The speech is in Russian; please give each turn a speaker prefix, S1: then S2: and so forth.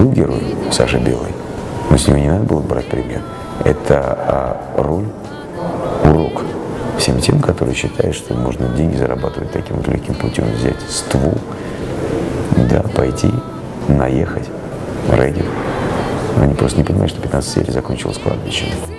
S1: был герой Саша Белый, но с него не надо было брать пример. Это роль, урок всем тем, которые считают, что можно деньги зарабатывать таким вот легким путем. Взять ствол, да, пойти, наехать, рейдер. Они просто не понимают, что 15 серий закончилось кладбищем.